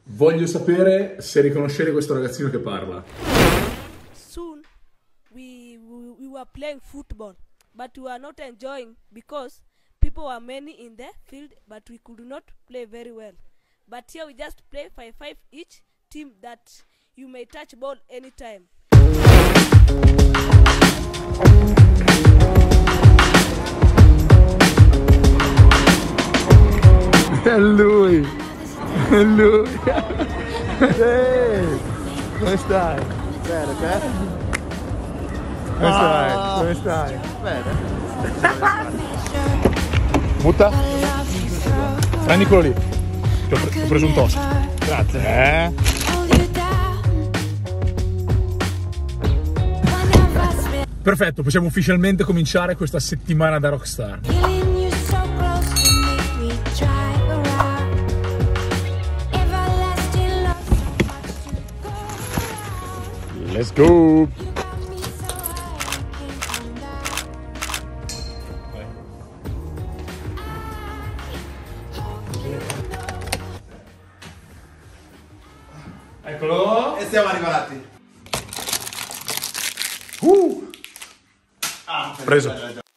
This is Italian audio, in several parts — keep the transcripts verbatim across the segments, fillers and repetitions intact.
Voglio sapere se riconoscete questo ragazzino che parla. Soon we, we, we were playing football, but we were not enjoying because people were many in the field, but we could not play very well. But here we just play five five each team that you may touch ball anytime. È lui! È lui! Ehi! Come stai? Bene, te? Come stai? Come stai? Bene. Butta? Prendi quello lì. Ti ho, pre ti ho preso un toast. Grazie. Eh? Perfetto, possiamo ufficialmente cominciare questa settimana da rockstar. Let's go! Eccolo! E siamo arrivati. Uh! Ah, preso.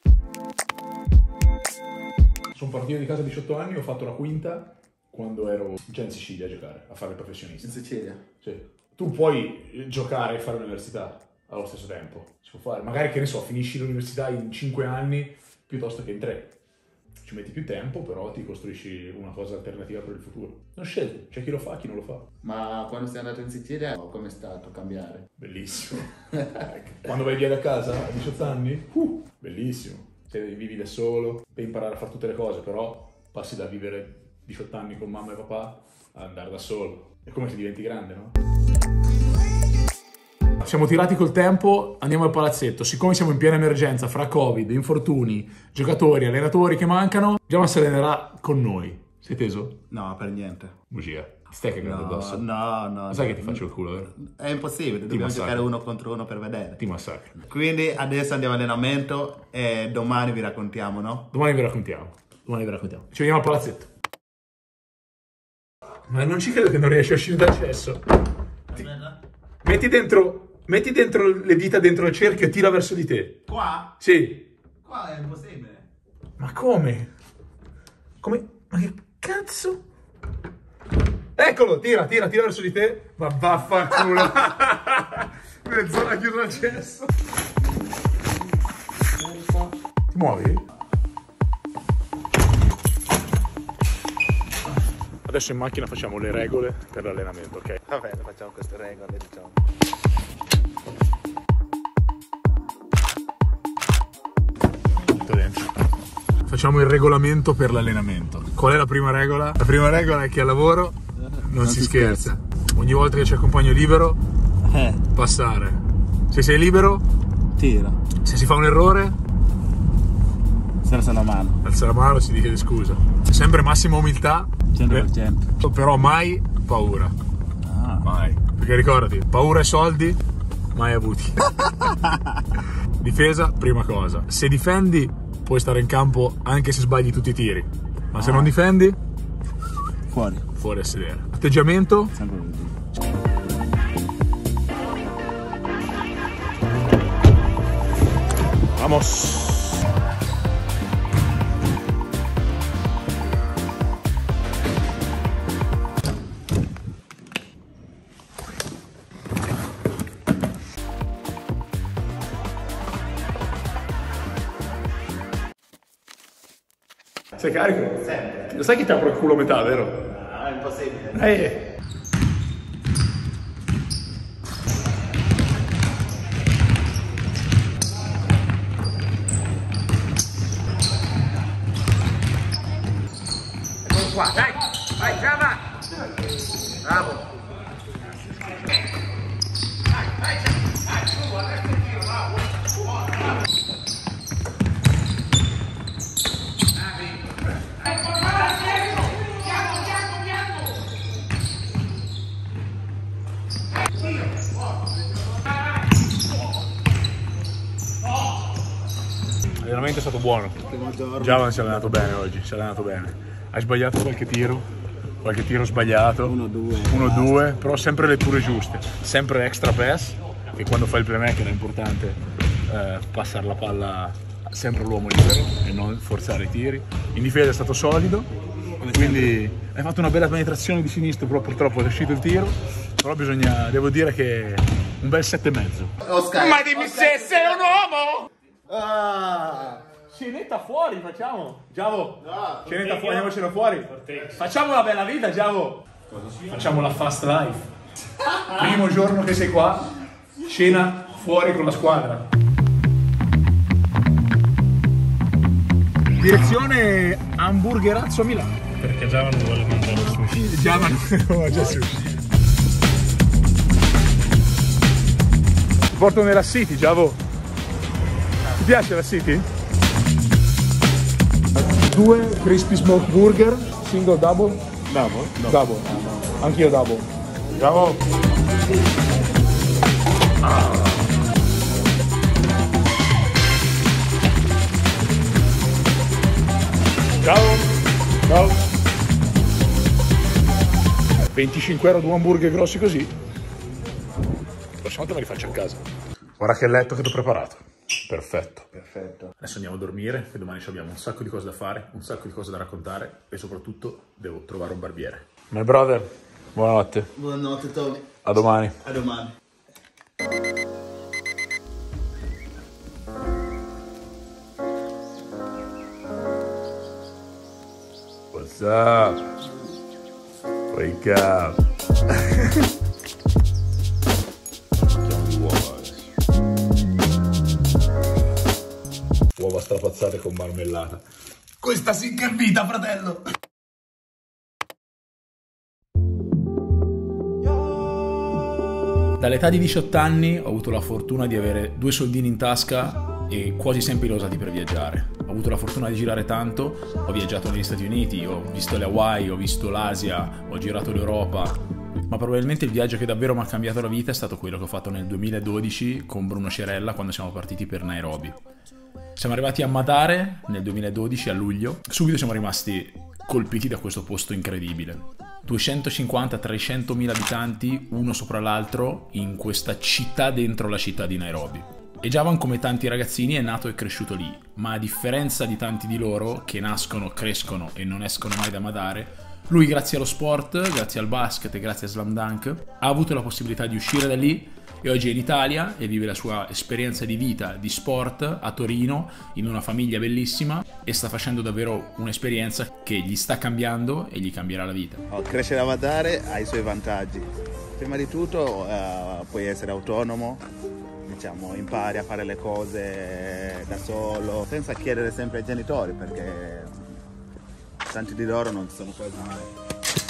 Sono partito di casa a diciotto anni, ho fatto la quinta quando ero già in Sicilia a giocare, a fare il professionista. In Sicilia? Sì. Tu puoi giocare e fare l'università allo stesso tempo, si può fare. Magari, che ne so, finisci l'università in cinque anni piuttosto che in tre. Ci metti più tempo, però ti costruisci una cosa alternativa per il futuro. Non scelto, c'è chi lo fa, chi non lo fa. Ma quando sei andato in Sicilia, com'è stato cambiare? Bellissimo. Quando vai via da casa a diciotto anni, uh, bellissimo. Se vivi da solo, devi imparare a fare tutte le cose, però passi da vivere diciotto anni con mamma e papà a andare da solo. È come se diventi grande, no? Siamo tirati col tempo, andiamo al palazzetto. Siccome siamo in piena emergenza fra Covid, infortuni, giocatori, allenatori che mancano, Giamma si allenerà con noi. Sei teso? No, per niente. Bugia. Ti stai cagando No, addosso? no, no. Sai no. che ti faccio il culo, vero? È impossibile, dobbiamo massacri. giocare uno contro uno per vedere. Ti massacri. Quindi adesso andiamo all'allenamento e domani vi raccontiamo, no? Domani vi raccontiamo. Domani vi raccontiamo. Ci vediamo al palazzetto. Ma non ci credo che non riesci a uscire dal cesso. Ti... Metti dentro... Metti dentro le dita dentro il cerchio e tira verso di te. Qua? Sì. Qua è impossibile. Ma come? Come? Ma che cazzo? Eccolo, tira, tira, tira verso di te. Ma vaffanculo. Mezz'ora chiuso al cesso. Ti muovi? Adesso in macchina facciamo le regole per l'allenamento, ok? Va bene, facciamo queste regole, diciamo. Tutto dentro. Facciamo il regolamento per l'allenamento. Qual è la prima regola? La prima regola è che al lavoro non, non si, si scherza. scherza. Ogni volta che c'è il compagno libero, eh. passare. Se sei libero, tira. Se si fa un errore, si alza la mano. Alza la mano, si chiede scusa. Sempre massima umiltà. cento per cento. Però mai paura. Ah. Mai. Perché ricordati, paura e soldi mai avuti. Difesa, prima cosa. Se difendi, puoi stare in campo anche se sbagli tutti i tiri. Ma ah. se non difendi, fuori. Fuori a sedere. Atteggiamento. Sempre così. Vamos. Sei carico? Sempre. Lo sai che ti apro il culo a metà, vero? No, è impossibile. Eh. Eccolo qua, dai! Vai, Giamma! Bravo! Dai, dai, dai, su, adesso il tiro, bravo! L'allenamento è stato buono. Giavan si è allenato bene oggi, si è allenato bene. Hai sbagliato qualche tiro, qualche tiro sbagliato, uno due, uno due, però sempre le letture giuste, sempre extra pass, e quando fai il playmaker è importante eh, passare la palla sempre all'uomo libero e non forzare i tiri. In difesa è stato solido, quindi hai fatto una bella penetrazione di sinistro, però purtroppo è uscito il tiro, però bisogna, devo dire che un bel sette e mezzo. Oscar. Ma dimmi se sei un uomo! Ah. Scenetta fuori, facciamo! Giavo! No, Scenetta fuori, andiamocela fuori! Facciamo una bella vita, Giavo! Facciamo la fast life! Primo giorno che sei qua, cena fuori con la squadra. Direzione hamburgerazzo a Milano. perché Giava non vuole mangiare il sushi. Giava non vuole mangiare il sushi. Ti porto nella City, Giavo. Ti piace la City? Due crispy smoke burger, single double? Double? No. Double. Anch'io double. Giavo. Ah. Ciao. Ciao. venticinque euro due hamburger grossi così. La prossima volta me li faccio a casa. Guarda che letto che ti ho preparato. Perfetto. Perfetto. Adesso andiamo a dormire, che domani abbiamo un sacco di cose da fare, un sacco di cose da raccontare e soprattutto devo trovare un barbiere. My brother, buonanotte. Buonanotte Tony. A domani. A domani. What's up? Wake up. Uova strapazzate con marmellata. Questa sì che è vita, fratello! Dall'età di diciotto anni ho avuto la fortuna di avere due soldini in tasca e quasi sempre li ho usati per viaggiare. Ho avuto la fortuna di girare tanto, ho viaggiato negli Stati Uniti, ho visto le Hawaii, ho visto l'Asia, ho girato l'Europa, ma probabilmente il viaggio che davvero mi ha cambiato la vita è stato quello che ho fatto nel duemiladodici con Bruno Cerella quando siamo partiti per Nairobi. Siamo arrivati a Madare nel duemiladodici, a luglio. Subito siamo rimasti colpiti da questo posto incredibile. duecentocinquanta trecentomila abitanti, uno sopra l'altro, in questa città dentro la città di Nairobi. E Javan, come tanti ragazzini, è nato e cresciuto lì, ma a differenza di tanti di loro, che nascono, crescono e non escono mai da Madare, lui, grazie allo sport, grazie al basket e grazie a Slam Dunk, ha avuto la possibilità di uscire da lì e oggi è in Italia e vive la sua esperienza di vita, di sport a Torino, in una famiglia bellissima, e sta facendo davvero un'esperienza che gli sta cambiando e gli cambierà la vita. Oh, crescere a Madare ha i suoi vantaggi. Prima di tutto uh, puoi essere autonomo, diciamo, impari a fare le cose da solo, senza chiedere sempre ai genitori, perché tanti di loro non ci sono quasi mai.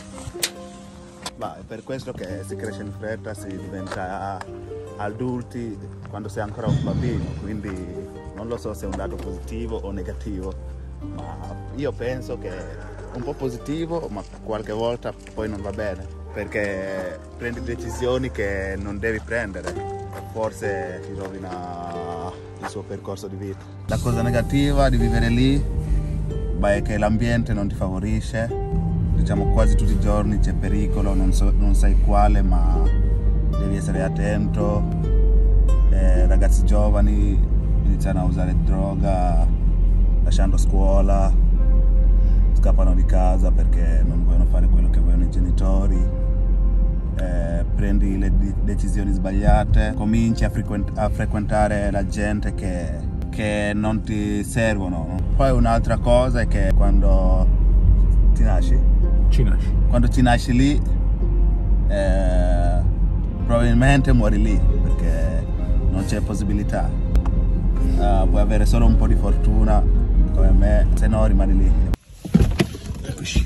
Ma è per questo che si cresce in fretta, si diventa adulti quando sei ancora un bambino, quindi non lo so se è un dato positivo o negativo, ma io penso che è un po' positivo, ma qualche volta poi non va bene, perché prendi decisioni che non devi prendere, forse ti rovina il suo percorso di vita. La cosa negativa di vivere lì, beh, è che l'ambiente non ti favorisce. Diciamo quasi tutti i giorni c'è pericolo, non, so, non sai quale, ma devi essere attento. Eh, ragazzi giovani iniziano a usare droga lasciando scuola, scappano di casa perché non vogliono fare quello che vogliono i genitori, eh, prendi le decisioni sbagliate, cominci a, frequent a frequentare la gente che, che non ti servono. Poi un'altra cosa è che quando ti nasci, Ci nasci. Quando ci nasci lì, eh, probabilmente muori lì, perché non c'è possibilità. Uh, puoi avere solo un po' di fortuna, come me, se no rimani lì. Eccoci.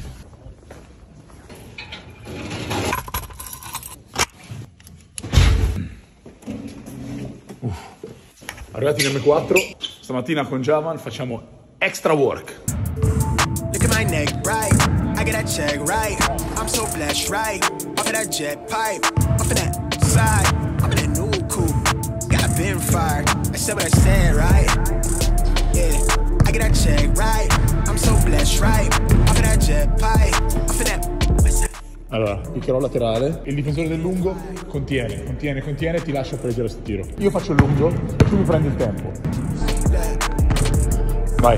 Uh. Arrivati in M quattro, stamattina con Javan facciamo extra work. Look at my neck, right? I get that check, right? I'm so blessed, right? Off of that jet pipe, off of that side. I'm in that new coupe, got a bin fired. I said what I said, right? Yeah, I get that check, right? I'm so blessed, right? Off of that jet pipe, off of that. Allora, piccherò laterale. Il difensore del lungo contiene, contiene, contiene e ti lascia prendere questo tiro. Io faccio il lungo, tu mi prendi il tempo. Vai.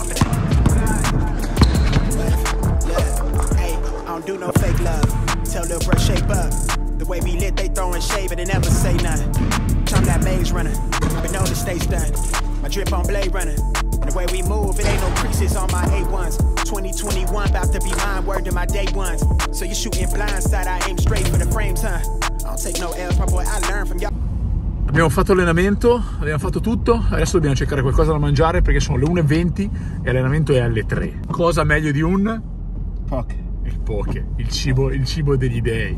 Do no fake love. Tell little bro shape up. The way we lit, they throwing shade, but they never say nothing. I'm that maze runner. I've been known to stay stunned. My drip on Blade Runner. And the way we move, it ain't no creases on my A ones. twenty twenty-one, about to be mine, word to my day ones. So you shooting blindside, I aim straight for the frames, huh? I don't take no L's, my boy, I learn from y'all. Abbiamo fatto allenamento, abbiamo fatto tutto, adesso dobbiamo cercare qualcosa da mangiare perché sono le una e venti e l'allenamento è alle tre. Cosa meglio di un... Poche. Il poke, il cibo, il cibo degli dei.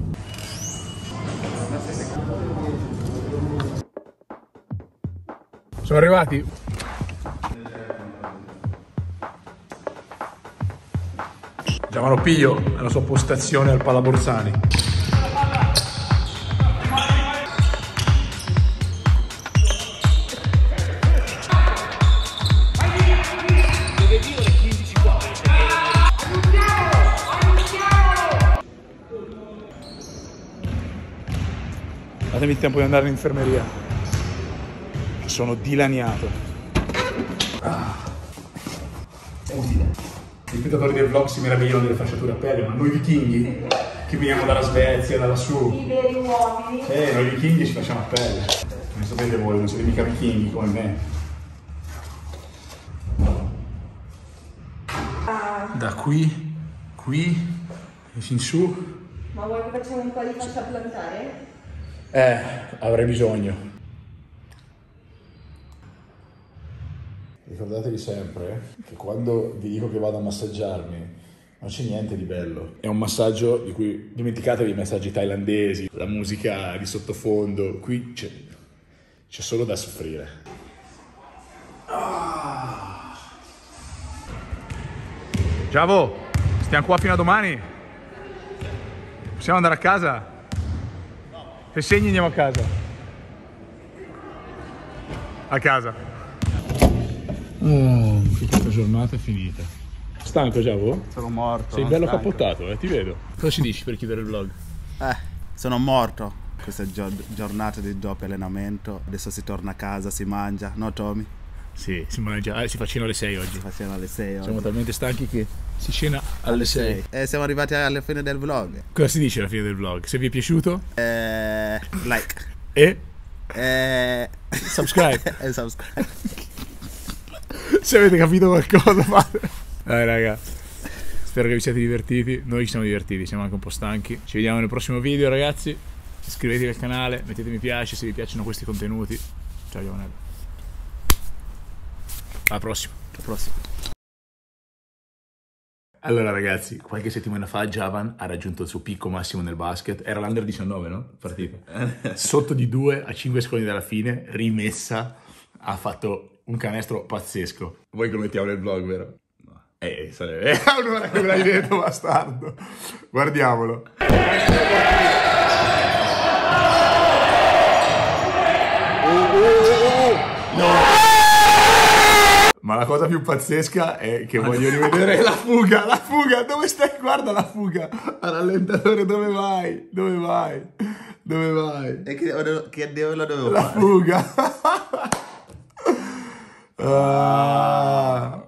Sono arrivati? Giamano Piglio alla sua postazione al Palaborsani. Datemi il tempo di andare in infermeria. Sono dilaniato. Ah. I spettatori del vlog si meravigliano delle fasciature a pelle, ma noi vichinghi, che veniamo dalla Svezia, da lassù, i veri uomini, eh, noi vichinghi ci facciamo a pelle. Non sapete voi, non siete mica vichinghi come me. Da qui, qui, e fin su. Ma vuoi che facciamo un po' di fascia plantare? Eh, avrei bisogno. Ricordatevi sempre che quando vi dico che vado a massaggiarmi non c'è niente di bello. È un massaggio di cui dimenticatevi i massaggi thailandesi, la musica di sottofondo. Qui c'è, c'è solo da soffrire. Ah. Ciao, stiamo qua fino a domani? Possiamo andare a casa? Se segni andiamo a casa. A casa. Oh, che questa giornata è finita. Stanco già voi? Sono morto. Sei bello cappottato, eh, ti vedo. Cosa ci dici per chiudere il vlog? Eh, sono morto. Questa gio giornata di doppio allenamento. Adesso si torna a casa, si mangia, no Tommy? Sì, si mangia. Ah, si fa cena alle sei oggi. Si fa cena alle sei oggi. Siamo talmente stanchi che si cena alle sei. E siamo arrivati alla fine del vlog. Cosa si dice alla fine del vlog? Se vi è piaciuto? Eh, like. E? Eh, subscribe. E subscribe. Se avete capito qualcosa fate. Dai raga, spero che vi siate divertiti. Noi ci siamo divertiti, siamo anche un po' stanchi. Ci vediamo nel prossimo video ragazzi. Iscrivetevi al canale, mettete mi piace se vi piacciono questi contenuti. Ciao Giovanello. Alla prossima. Alla prossima. Allora ragazzi, qualche settimana fa Javan ha raggiunto il suo picco massimo nel basket. Era l'Under diciannove, no? Partita. Sotto di due a cinque secondi dalla fine, rimessa, ha fatto un canestro pazzesco. Vuoi che lo mettiamo nel vlog, vero? No. Eh, sarebbe... È un'ora che me l'hai detto, bastardo. Guardiamolo. No! Ma la cosa più pazzesca è che voglio rivedere la fuga, la fuga, dove stai? Guarda la fuga, a rallentatore, dove vai? Dove vai? Dove vai? E che, che dove lo dovevo la fare? fuga. Ah.